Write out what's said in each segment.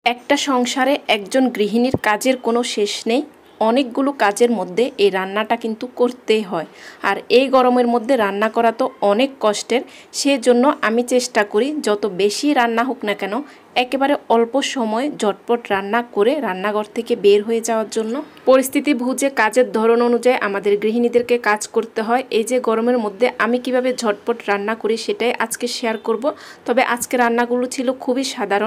একটা সংসারে একজন গৃহিণীর কাজের কোনো শেষ নেই। অনেকগুলো কাজের মধ্যে এই রান্নাটা কিন্তু করতেই হয়। আর এই গরমের মধ্যে রান্না করা তো অনেক কষ্টের। সেজন্য আমি চেষ্টা করি যত বেশি রান্না হোক না কেন একেবারে অল্প সময় ঝটপট রান্না করে রান্নাঘর থেকে বের হয়ে যাওয়ার জন্য। পরিস্থিতি বুঝে কাজের ধরন অনুযায়ী আমাদের গৃহিণীদেরকে কাজ করতে হয়। এই যে গরমের মধ্যে আমি কিভাবে ঝটপট রান্না করি সেটাই আজকে শেয়ার করব। তবে আজকে রান্নাগুলো ছিল খুবই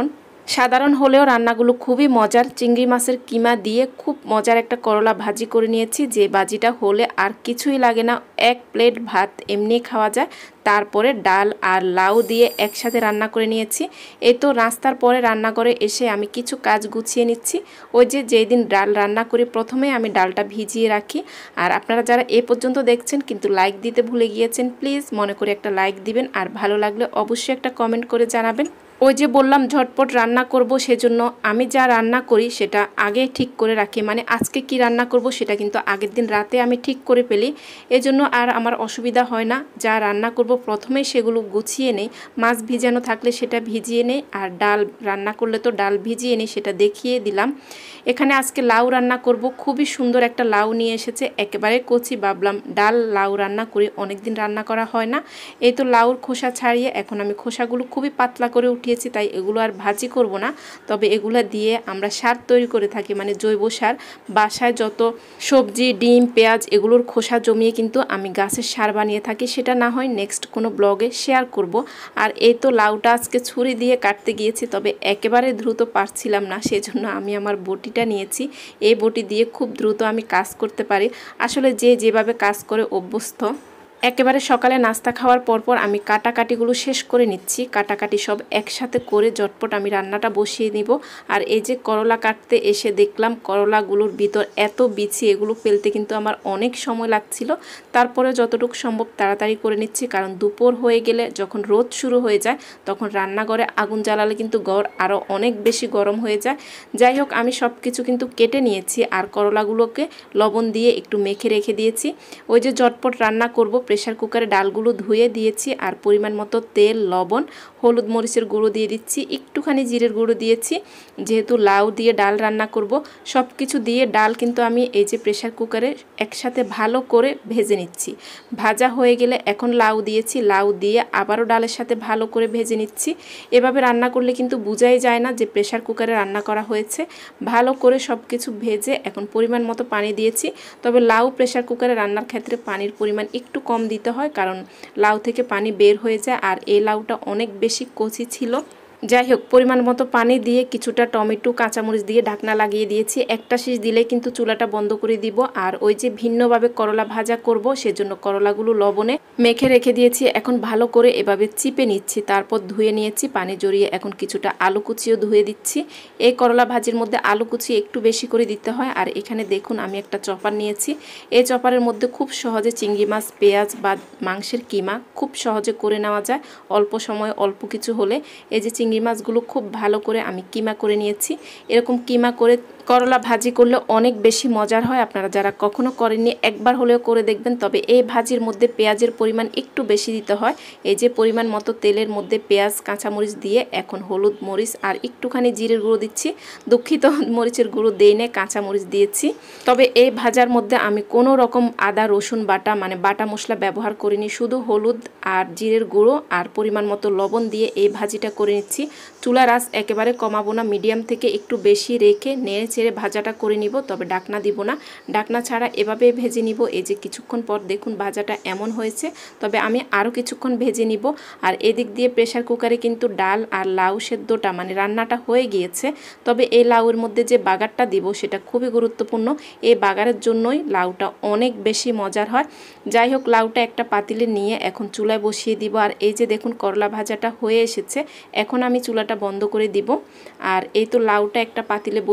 সাধারণ হলেও রান্নাগুলো খুবই মজার। চিংড়ি মাছের কিমা দিয়ে খুব মজার একটা করলা ভাজি করে নিয়েছি, যে ভাজিটা হলে আর কিছুই লাগে না, এক প্লেট ভাত এমনি খাওয়া যায়। তারপরে ডাল আর লাউ দিয়ে একসাথে রান্না করে নিয়েছি। এই তো নাস্তার পরে রান্নাঘরে এসে আমি কিছু কাজ গুছিয়ে নিচ্ছি। ওই যে যেই দিন ডাল রান্না করি প্রথমে আমি ডালটা ভিজিয়ে রাখি। আর আপনারা যারা এ পর্যন্ত দেখছেন কিন্তু লাইক দিতে ভুলে গিয়েছেন, প্লিজ মনে করে একটা লাইক দিবেন, আর ভালো লাগলে অবশ্যই একটা কমেন্ট করে জানাবেন। ওই যে বললাম ঝটপট রান্না করব, সেজন্য আমি যা রান্না করি সেটা আগে ঠিক করে রাখি। মানে আজকে কি রান্না করব সেটা কিন্তু আগের দিন রাতে আমি ঠিক করে ফেলি। এজন্য আর আমার অসুবিধা হয় না। যা রান্না করব প্রথমেই সেগুলো গুছিয়ে নেই। মাছ ভিজানো থাকলে সেটা ভিজিয়ে নেই, আর ডাল রান্না করলে তো ডাল ভিজিয়ে নেই, সেটা দেখিয়ে দিলাম। এখানে আজকে লাউ রান্না করব। খুবই সুন্দর একটা লাউ নিয়ে এসেছে, একেবারে কচি। ভাবলাম ডাল লাউ রান্না করি, অনেকদিন রান্না করা হয় না। এই তো লাউর খোসা ছাড়িয়ে এখন আমি খোসাগুলো খুবই পাতলা করে উঠিয়েছি, তাই এগুলো আর ভাজি করব না। তবে এগুলো দিয়ে আমরা সার তৈরি করে থাকি, মানে জৈব সার। বাসায় যত সবজি, ডিম, পেঁয়াজ এগুলোর খোসা জমিয়ে কিন্তু আমি গাছের সার বানিয়ে থাকি। সেটা না হয় নেক্সট কোনো ব্লগে শেয়ার করব। আর এই তো লাউটা আজকে ছুরি দিয়ে কাটতে গিয়েছি, তবে একেবারে দ্রুত পারছিলাম না, সেজন্য আমি আমার বটিটা নিয়েছি। এই বটি দিয়ে খুব দ্রুত আমি কাজ করতে পারি। আসলে যে যেভাবে কাজ করে অভ্যস্ত। একেবারে সকালে নাস্তা খাওয়ার পরপর আমি কাটাকাটিগুলো শেষ করে নিচ্ছি। কাটাকাটি সব একসাথে করে ঝটপট আমি রান্নাটা বসিয়ে নিব। আর এই যে করলা কাটতে এসে দেখলাম করলাগুলোর ভিতর এত বিচি, এগুলো ফেলতে কিন্তু আমার অনেক সময় লাগছিল। তারপরে যতটুকু সম্ভব তাড়াতাড়ি করে নিচ্ছি, কারণ দুপুর হয়ে গেলে যখন রোদ শুরু হয়ে যায় তখন রান্নাঘরে আগুন জ্বালালে কিন্তু ঘর আরও অনেক বেশি গরম হয়ে যায়। যাই হোক, আমি সব কিছু কিন্তু কেটে নিয়েছি আর করলাগুলোকে লবণ দিয়ে একটু মেখে রেখে দিয়েছি। ওই যে ঝটপট রান্না করব, প্রেসার কুকারে ডালগুলো ধুয়ে দিয়েছি। আর পরিমাণ মতো তেল, লবণ, হলুদ মরিচের গুঁড়ো দিয়ে দিচ্ছি, একটুখানি জিরের গুঁড়ো দিয়েছি। যেহেতু লাউ দিয়ে ডাল রান্না করব, সব কিছু দিয়ে ডাল কিন্তু আমি এই যে প্রেসার কুকারে একসাথে ভালো করে ভেজে নিচ্ছি। ভাজা হয়ে গেলে এখন লাউ দিয়েছি, লাউ দিয়ে আবারও ডালের সাথে ভালো করে ভেজে নিচ্ছি। এভাবে রান্না করলে কিন্তু বোঝাই যায় না যে প্রেসার কুকারে রান্না করা হয়েছে। ভালো করে সব কিছু ভেজে এখন পরিমাণ মতো পানি দিয়েছি। তবে লাউ প্রেসার কুকারে রান্নার ক্ষেত্রে পানির পরিমাণ একটু কম দিতে হয়, কারণ লাউ থেকে পানি বের হয়ে যায়। আর এই লাউটা অনেক বেশি কচি ছিল। যাই হোক, পরিমাণ মতো পানি দিয়ে কিছুটা টমেটো, কাঁচামরিচ দিয়ে ঢাকনা লাগিয়ে দিয়েছি। একটা শীষ দিলে কিন্তু চুলাটা বন্ধ করে দিব। আর ওই যে ভিন্নভাবে করলা ভাজা করব, সেজন্য করলাগুলো লবণে মেখে রেখে দিয়েছি। এখন ভালো করে এভাবে চিপে নিচ্ছি, তারপর ধুয়ে নিয়েছি পানি জড়িয়ে। এখন কিছুটা আলু কুচিও ধুয়ে দিচ্ছি। এই করলা ভাজির মধ্যে আলু কুচি একটু বেশি করে দিতে হয়। আর এখানে দেখুন আমি একটা চপার নিয়েছি। এই চপারের মধ্যে খুব সহজে চিংড়ি মাছ, পেঁয়াজ বা মাংসের কিমা খুব সহজে করে নেওয়া যায়, অল্প সময় অল্প কিছু হলে। এই যে চিংড়ি মাছগুলো খুব ভালো করে আমি কিমা করে নিয়েছি। এরকম কিমা করে করলা ভাজি করলে অনেক বেশি মজার হয়। আপনারা যারা কখনো করেননি একবার হলেও করে দেখবেন। তবে এই ভাজির মধ্যে পেঁয়াজের পরিমাণ একটু বেশি দিতে হয়। এই যে পরিমাণ মতো তেলের মধ্যে পেঁয়াজ, কাঁচামরিচ দিয়ে এখন হলুদ, মরিচ আর একটুখানি জিরের গুঁড়ো দিচ্ছি। দুঃখিত, মরিচের গুঁড়ো দেই না, কাঁচামরিচ দিয়েছি। তবে এই ভাজার মধ্যে আমি কোনো রকম আদা রসুন বাটা, মানে বাটা মশলা ব্যবহার করিনি। শুধু হলুদ আর জিরের গুঁড়ো আর পরিমাণ মতো লবণ দিয়ে এই ভাজিটা করে নিচ্ছি। চুলার আঁচ একেবারে কমাবো না, মিডিয়াম থেকে একটু বেশি রেখে নেড়ে চেড়ে ভাজাটা করে নিব। তবে ডাকনা দিব না, ডাকনা ছাড়া এভাবে ভেজে নিব। এই যে কিছুক্ষণ পর দেখুন ভাজাটা এমন হয়েছে। তবে আমি আরও কিছুক্ষণ ভেজে নিব। আর এদিক দিয়ে প্রেসার কুকারে কিন্তু ডাল আর লাউ সেদ্ধটা, মানে রান্নাটা হয়ে গিয়েছে। তবে এই লাউয়ের মধ্যে যে বাগারটা দিব সেটা খুবই গুরুত্বপূর্ণ। এই বাগারের জন্যই লাউটা অনেক বেশি মজার হয়। যাই হোক, লাউটা একটা পাতিলে নিয়ে এখন চুলায় বসিয়ে দিব। আর এই যে দেখুন করলা ভাজাটা হয়ে এসেছে। এখন আমি চুলাটা বন্ধ করে দিব। আর এই তো লাউটা একটা পাতিলে বসিয়েছি,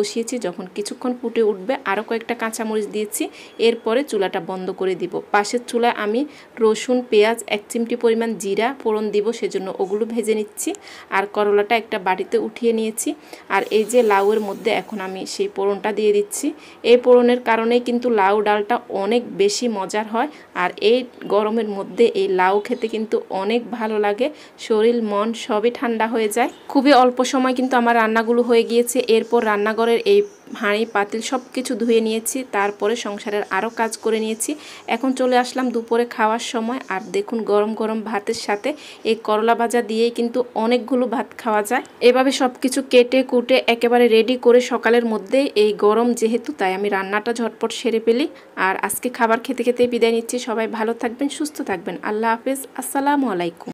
যখন কিছুক্ষণ ফুটে উঠবে আরও কয়েকটা কাঁচামরিচ দিয়েছি। এরপরে চুলাটা বন্ধ করে দিব। পাশের চুলায় আমি রসুন, পেঁয়াজ, 1 চিমটি পরিমাণ জিরা ফোড়ন দিব, সেজন্য ওগুলো ভেজে নিচ্ছি। আর করলাটা একটা বাটিতে উঠিয়ে নিয়েছি। আর এই যে লাউয়ের মধ্যে এখন আমি সেই ফোড়নটা দিয়ে দিচ্ছি। এই ফোড়নের কারণেই কিন্তু লাউ ডালটা অনেক বেশি মজার হয়। আর এই গরমের মধ্যে এই লাউ খেতে কিন্তু অনেক ভালো লাগে, শরীর মন সবই ঠান্ডা হয়ে যায়। খুবই অল্প সময় কিন্তু আমার রান্নাগুলো হয়ে গিয়েছে। এরপর রান্নাঘরের এই হাঁড়ি পাতিল সব কিছু ধুয়ে নিয়েছি, তারপরে সংসারের আরও কাজ করে নিয়েছি। এখন চলে আসলাম দুপুরে খাওয়ার সময়। আর দেখুন গরম গরম ভাতের সাথে এই করলা ভাজা দিয়েই কিন্তু অনেকগুলো ভাত খাওয়া যায়। এভাবে সব কিছু কেটে কুটে একেবারে রেডি করে সকালের মধ্যে, এই গরম যেহেতু তাই আমি রান্নাটা ঝটপট সেরে ফেলি। আর আজকে খাবার খেতে খেতে বিদায় নিচ্ছি। সবাই ভালো থাকবেন, সুস্থ থাকবেন। আল্লাহ হাফেজ, আসসালামু আলাইকুম।